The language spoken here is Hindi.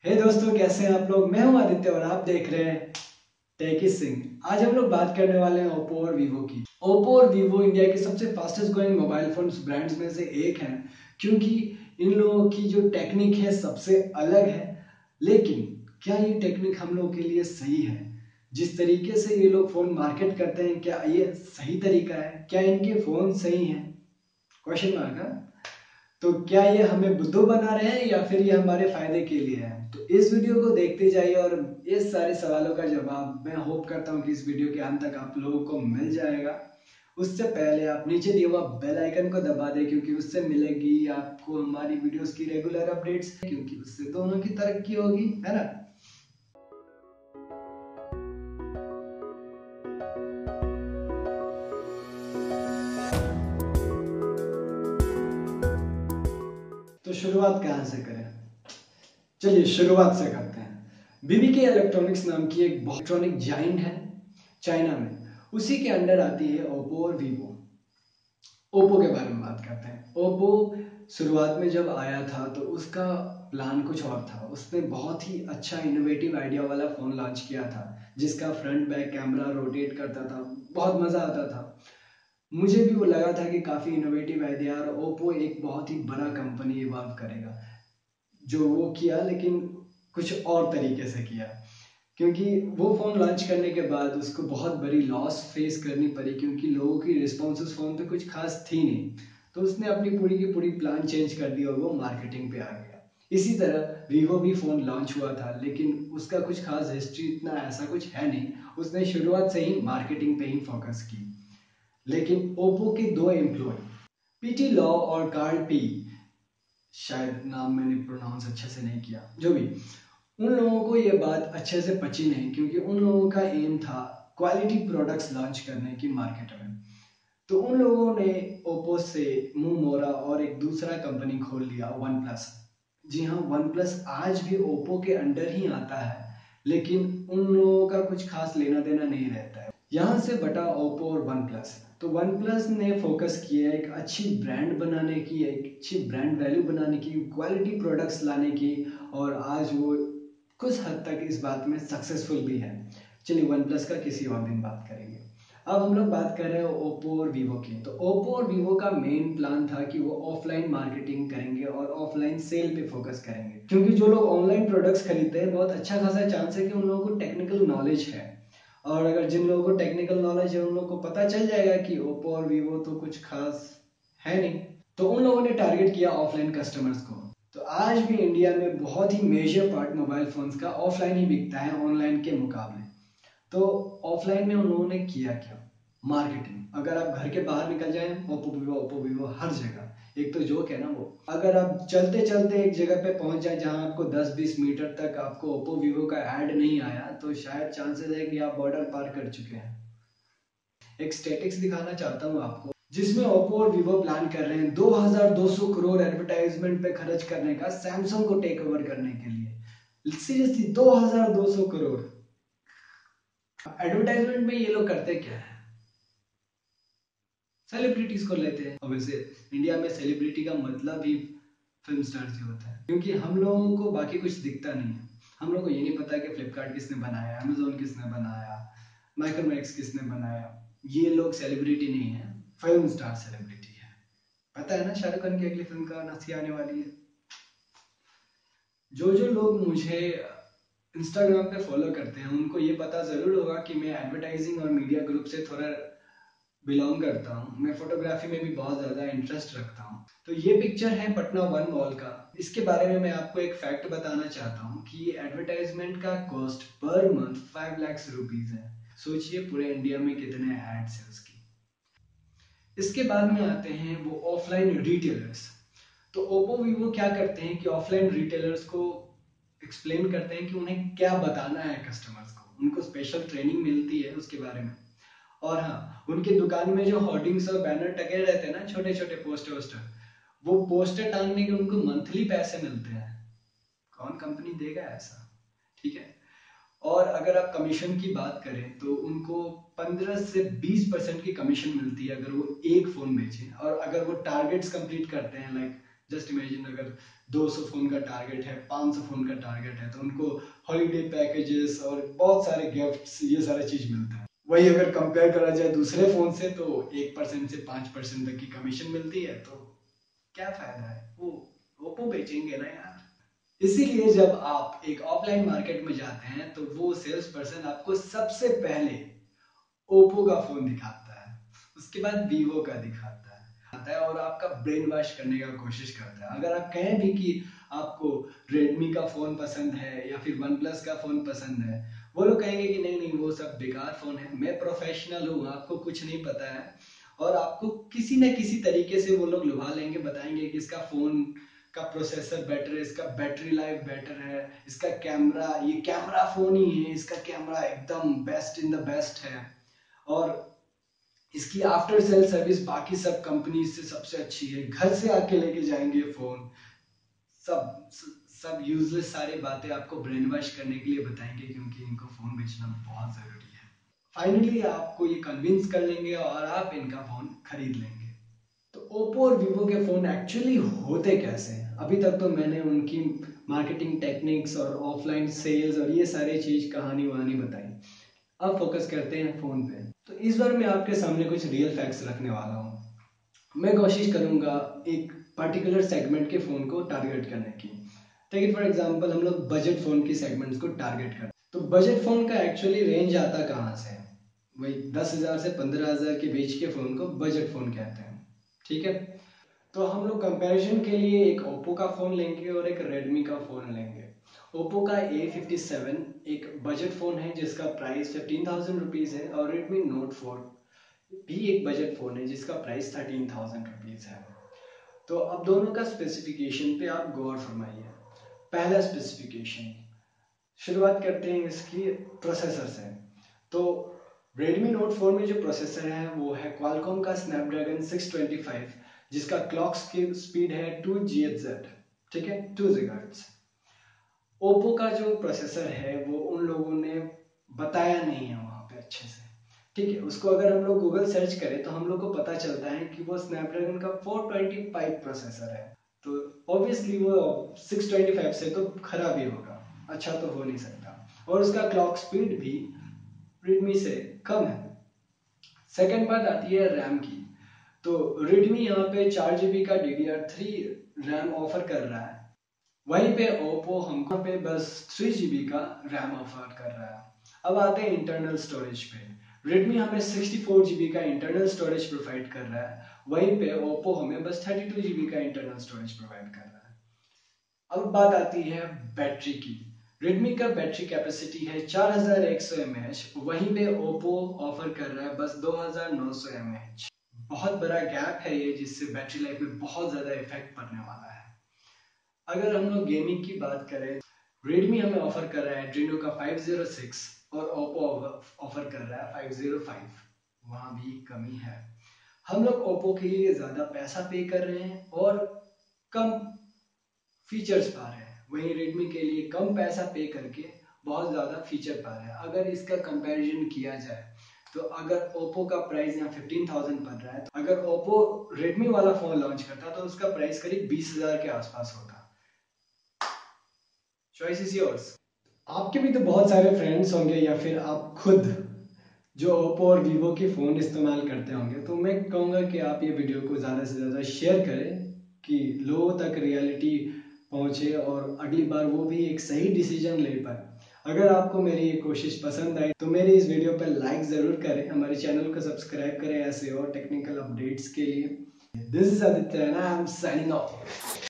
हे दोस्तों, कैसे हैं आप लोग। मैं हूं आदित्य और आप देख रहे हैं टेकी सिंह। आज हम लोग बात करने वाले हैं ओप्पो और वीवो की। ओप्पो और वीवो इंडिया के सबसे fastest growing mobile phone brands में से एक हैं, क्योंकि इन लोगों की जो टेक्निक है सबसे अलग है। लेकिन क्या ये टेक्निक हम लोगों के लिए सही है? जिस तरीके से ये लोग फोन मार्केट करते हैं, क्या ये सही तरीका है? क्या इनके फोन सही हैं? क्वेश्चन मार्क है। तो क्या ये हमें बुद्धू बना रहे हैं या फिर ये हमारे फायदे के लिए है? तो इस वीडियो को देखते जाइए और इस सारे सवालों का जवाब मैं होप करता हूँ कि इस वीडियो के अंत तक आप लोगों को मिल जाएगा। उससे पहले आप नीचे दिए हुआ बेल आइकन को दबा दें, क्योंकि उससे मिलेगी आपको हमारी वीडियोस की रेगुलर अपडेट्स, क्योंकि उससे दोनों की तरक्की होगी, है ना। तो शुरुआत कहाँ से करें? चलिए शुरुआत से करते हैं। बीबीके इलेक्ट्रॉनिक्स नाम की एक इलेक्ट्रॉनिक जाइंट है चाइना में, उसी के अंडर आती है ओप्पो और वीवो। ओप्पो के बारे में बात करते हैं। ओप्पो शुरुआत में जब आया था तो उसका प्लान कुछ और था। उसने बहुत ही अच्छा इनोवेटिव आइडिया वाला फ़ोन लॉन्च किया था, जिसका फ्रंट बैक कैमरा रोटेट करता था, बहुत मज़ा आता था। मुझे भी वो लगा था कि काफ़ी इनोवेटिव आइडिया और ओप्पो एक बहुत ही बड़ा कंपनी इवॉल्व करेगा। जो वो किया, लेकिन कुछ और तरीके से किया, क्योंकि वो फ़ोन लॉन्च करने के बाद उसको बहुत बड़ी लॉस फेस करनी पड़ी, क्योंकि लोगों की रिस्पॉन्स उस फ़ोन पे कुछ खास थी नहीं। तो उसने अपनी पूरी की पूरी प्लान चेंज कर दी और वो मार्केटिंग पे आ गया। इसी तरह वीवो भी फ़ोन लॉन्च हुआ था, लेकिन उसका कुछ खास हिस्ट्री इतना ऐसा कुछ है नहीं। उसने शुरुआत से ही मार्केटिंग पे ही फोकस की। लेकिन ओप्पो के दो एम्प्लॉय, पीटी लॉ और कार्ल पी, शायद नाम मैंने प्रोनाउंस अच्छे से नहीं किया, जो भी, उन लोगों को ये बात अच्छे से पची नहीं, क्योंकि उन लोगों का एम था क्वालिटी प्रोडक्ट्स लॉन्च करने की मार्केट में। तो उन लोगों ने ओप्पो से मुंह मोड़ा और एक दूसरा कंपनी खोल लिया, वन प्लस। जी हाँ, वन प्लस आज भी ओप्पो के अंडर ही आता है, लेकिन उन लोगों का कुछ खास लेना देना नहीं रहता है। यहाँ से बटा ओप्पो और वन प्लस। तो वन प्लस ने फोकस किया एक अच्छी ब्रांड बनाने की, एक अच्छी ब्रांड वैल्यू बनाने की, क्वालिटी प्रोडक्ट्स लाने की, और आज वो कुछ हद तक इस बात में सक्सेसफुल भी है। चलिए वन प्लस का किसी और दिन बात करेंगे। अब हम लोग बात कर रहे हैं ओप्पो और वीवो की। तो ओप्पो और वीवो का मेन प्लान था कि वो ऑफलाइन मार्केटिंग करेंगे और ऑफलाइन सेल पे फोकस करेंगे, क्योंकि जो लोग ऑनलाइन प्रोडक्ट्स खरीदते हैं, बहुत अच्छा खासा चांस है कि उन लोगों को टेक्निकल नॉलेज है। और अगर जिन लोगों को टेक्निकल नॉलेज है, उन लोगों को पता चल जाएगा कि ओप्पो और वीवो तो कुछ खास है नहीं। तो उन लोगों ने टारगेट किया ऑफलाइन कस्टमर्स को। तो आज भी इंडिया में बहुत ही मेजर पार्ट मोबाइल फोन्स का ऑफलाइन ही बिकता है ऑनलाइन के मुकाबले। तो ऑफलाइन में उन लोगों ने किया क्या? मार्केटिंग। अगर आप घर के बाहर निकल जाएं, ओप्पो वीवो हर जगह। एक तो जोक है ना वो, अगर आप चलते चलते एक जगह पे पहुंच जाए जहां आपको 10-20 मीटर तक आपको ओप्पो वीवो का ऐड नहीं आया, तो शायद चांसेस है कि आप बॉर्डर पार कर चुके हैं। एक स्टेटिक्स दिखाना चाहता हूँ आपको, जिसमें ओप्पो और वीवो प्लान कर रहे हैं 2200 करोड़ एडवर्टाइजमेंट पे खर्च करने का, सैमसंग को टेक ओवर करने के लिए। सीरियसली 2200 करोड़ एडवर्टाइजमेंट में। ये लोग करते क्या है? सेलिब्रिटीज को लेते हैं। और वैसे इंडिया में सेलिब्रिटी का मतलब ही फिल्म स्टार से होता है, क्योंकि हम लोगों को बाकी कुछ दिखता नहीं है। हम लोगों को ये नहीं पता कि फ्लिपकार्ट किसने बनाया, अमेजोन किसने बनाया, माइक्रोमैक्स किसने बनाया। ये लोग सेलिब्रिटी नहीं है, फिल्म स्टार सेलिब्रिटी है। पता है ना शाहरुख खान की अगली फिल्म का नसी आने वाली है। जो जो लोग मुझे इंस्टाग्राम पे फॉलो करते हैं, उनको ये पता जरूर होगा कि मैं एडवर्टाइजिंग और मीडिया ग्रुप से थोड़ा बिलोंग करता हूँ। मैं फोटोग्राफी में भी बहुत ज्यादा इंटरेस्ट रखता हूँ। तो ये पिक्चर है पटना वन मॉल का। इसके बारे में मैं आपको एक फैक्ट बताना चाहता हूँ कि एडवर्टाइजमेंट का cost per month 5 lakh rupees है। सोचिए पूरे इंडिया में कितने एड्स है उसकी। इसके बाद में आते हैं वो ऑफलाइन रिटेलर्स। तो ओप्पो वीवो क्या करते हैं कि ऑफलाइन रिटेलर्स को एक्सप्लेन करते हैं कि उन्हें क्या बताना है कस्टमर्स को। उनको स्पेशल ट्रेनिंग मिलती है उसके बारे में। और हाँ, उनके दुकान में जो होर्डिंग्स और बैनर टके रहते हैं ना, छोटे छोटे पोस्टर वोस्टर, वो पोस्टर टांगने के उनको मंथली पैसे मिलते हैं। कौन कंपनी देगा ऐसा? ठीक है। और अगर आप कमीशन की बात करें तो उनको 15 से 20% की कमीशन मिलती है अगर वो एक फोन बेचे, और अगर वो टारगेट्स कंप्लीट करते हैं, लाइक जस्ट इमेजिन अगर 200 फ़ोन का टारगेट है, 500 फ़ोन का टारगेट है, तो उनको हॉलीडे पैकेजेस और बहुत सारे गिफ्ट्स, ये सारा चीज़ मिलता है। वही अगर कंपेयर करा जाए दूसरे फ़ोन से तो 1% से 5% तक की कमीशन मिलती है, तो क्या फ़ायदा है, वो ओप्पो बेचेंगे ना यार। इसीलिए जब आप एक ऑफलाइन मार्केट में जाते हैं तो वो सेल्स पर्सन आपको सबसे पहले ओप्पो का फ़ोन दिखाता है, उसके बाद वीवो का दिखाता है और आपका ब्रेन वॉश करने का कोशिश करता है। अगर आप कहें भी कि आपको रेडमी का फ़ोन पसंद है या फिर वन प्लस का फ़ोन पसंद है, वो लोग कहेंगे कि नहीं नहीं वो सब बेकार फ़ोन है, मैं प्रोफेशनल हूँ, आपको कुछ नहीं पता है। और आपको किसी न किसी तरीके से वो लोग लुभा लेंगे, बताएंगे कि इसका फ़ोन का प्रोसेसर बेटर है, इसका बैटरी लाइफ बेटर है, इसका कैमरा, ये कैमरा फ़ोन ही है, इसका कैमरा एकदम बेस्ट इन द बेस्ट है, और इसकी आफ्टर सेल सर्विस बाकी सब कंपनी से सबसे अच्छी है, घर से आके लेके जाएंगे फोन। सब सब यूजलेस सारी बातें आपको ब्रेन वॉश करने के लिए बताएंगे, क्योंकि इनको फोन बेचना बहुत जरूरी है। फाइनली आपको ये कन्विंस कर लेंगे और आप इनका फोन खरीद लेंगे। तो ओप्पो और वीवो के फोन एक्चुअली होते कैसे हैं? अभी तक तो मैंने उनकी मार्केटिंग टेक्निक्स और ऑफलाइन सेल्स और ये सारी चीज कहानी वहानी बताई। अब फोकस करते हैं फोन पे। तो इस बार मैं आपके सामने कुछ रियल फैक्ट्स रखने वाला हूँ। मैं कोशिश करूंगा एक पर्टिकुलर सेगमेंट के फोन को टारगेट करने की। टेक इट फॉर एग्जांपल, हम लोग बजट फोन की सेगमेंट्स को टारगेट करते हैं। तो बजट फोन का एक्चुअली रेंज आता कहाँ से है? वही 10,000 से 15,000 के बीच के फोन को बजट फोन कहते हैं, ठीक है। तो हम लोग कंपैरिजन के लिए एक ओप्पो का फोन लेंगे और एक रेडमी का फोन लेंगे। ओप्पो का A57 एक बजट फोन है जिसका प्राइस 15,000 रुपीज है, और रेडमी नोट 4 भी एक बजट फोन है जिसका प्राइस 13,000 रुपीज है। तो अब दोनों का स्पेसिफिकेशन पे आप गौर फरमाइए। पहला स्पेसिफिकेशन, शुरुआत करते हैं इसकी प्रोसेसर से। तो Redmi Note 4 में जो प्रोसेसर है वो है Qualcomm का Snapdragon 625, जिसका क्लॉक स्पीड है 2 GHz, ठीक है, 2 GHz। ओप्पो का जो प्रोसेसर है वो उन लोगों ने बताया नहीं है वहां पे अच्छे से, ठीक है। उसको अगर हम लोग गूगल सर्च करें तो हम लोग को पता चलता है कि वो स्नैपड्रैगन का 425 प्रोसेसर है। तो ऑब्वियसली वो 625 से तो खराब ही होगा, अच्छा तो हो नहीं सकता। और उसका क्लॉक स्पीड भी रेडमी से कम है। सेकेंड बात आती है रैम की। तो रेडमी यहाँ पे 4 GB का DDR3 रैम ऑफर कर रहा है, वहीं पे ओप्पो हमको पे बस 3 GB का रैम ऑफर कर रहा है। अब आते हैं इंटरनल स्टोरेज पे। रेडमी हमें 64 GB का इंटरनल स्टोरेज प्रोवाइड कर रहा है, वहीं पे ओप्पो हमें बस 32 GB का इंटरनल स्टोरेज प्रोवाइड कर रहा है। अब बात आती है बैटरी की। रेडमी का बैटरी कैपेसिटी है 4100 mAh, वहीं पे ओप्पो ऑफर कर रहा है बस 2900 mAh। बहुत बड़ा गैप है ये, जिससे बैटरी लाइफ में बहुत ज्यादा इफेक्ट पड़ने वाला है। अगर हम लोग गेमिंग की बात करें, रेडमी हमें ऑफर कर रहा है एड्रीनो का 506 और ओप्पो ऑफर कर रहा है 505, वहां भी कमी है। हम लोग ओप्पो के लिए ज्यादा पैसा पे कर रहे हैं और कम फीचर्स पा रहे हैं, वहीं रेडमी के लिए कम पैसा पे करके बहुत ज्यादा फीचर पा रहे हैं। अगर इसका कंपैरिजन किया जाए तो अगर ओप्पो का प्राइस यहाँ 15,000 पड़ रहा है, तो अगर ओप्पो रेडमी वाला फोन लॉन्च करता तो उसका प्राइस करीब 20,000 के आसपास होता। Choice is yours. आपके भी तो बहुत सारे फ्रेंड्स होंगे या फिर आप खुद जो ओप्पो और वीवो के फ़ोन इस्तेमाल करते होंगे, तो मैं कहूँगा कि आप ये वीडियो को ज़्यादा से ज़्यादा शेयर करें कि लोगों तक रियलिटी पहुँचे और अगली बार वो भी एक सही डिसीजन ले पाए। अगर आपको मेरी ये कोशिश पसंद आई तो मेरी इस वीडियो पर लाइक ज़रूर करें, हमारे चैनल को सब्सक्राइब करें ऐसे और टेक्निकल अपडेट्स के लिए। This is Aditya and I am signing of.